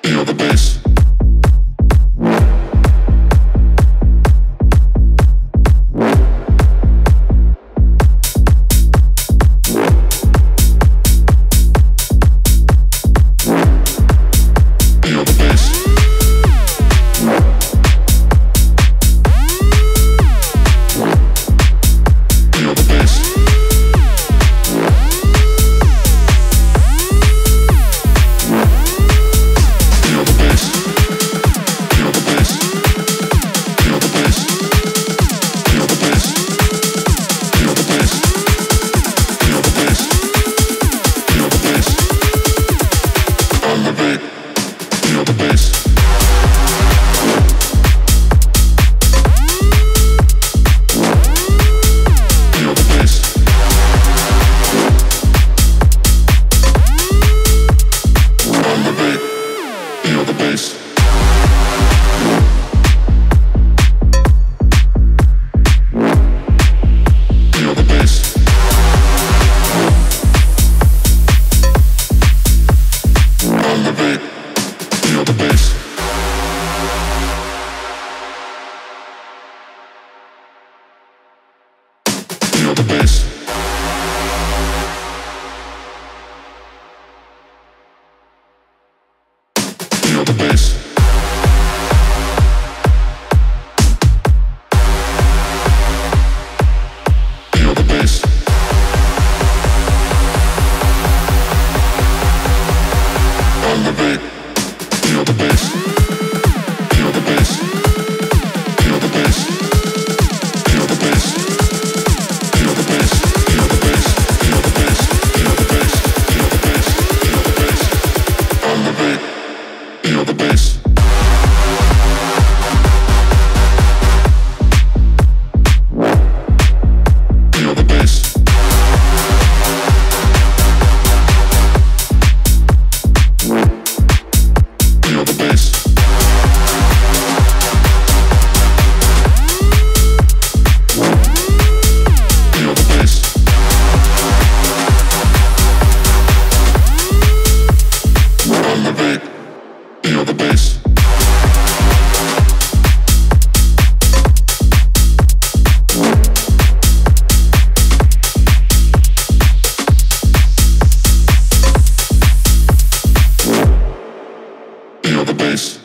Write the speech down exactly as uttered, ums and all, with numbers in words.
Feel the bass. Feel the bass. Feel the bass. Feel the bass. Feel the bass. Feel the bass. Elevate. Feel the bass. Feel the bass. Feel the bass. Feel the bass. Feel the bass. Feel the bass. Feel the bass. Feel the bass. Feel the bass. Feel the bass. Elevate. Feel the bass. Feel the bass. Feel the bass. Feel the bass. Elevate. Feel the bass. Feel the bass.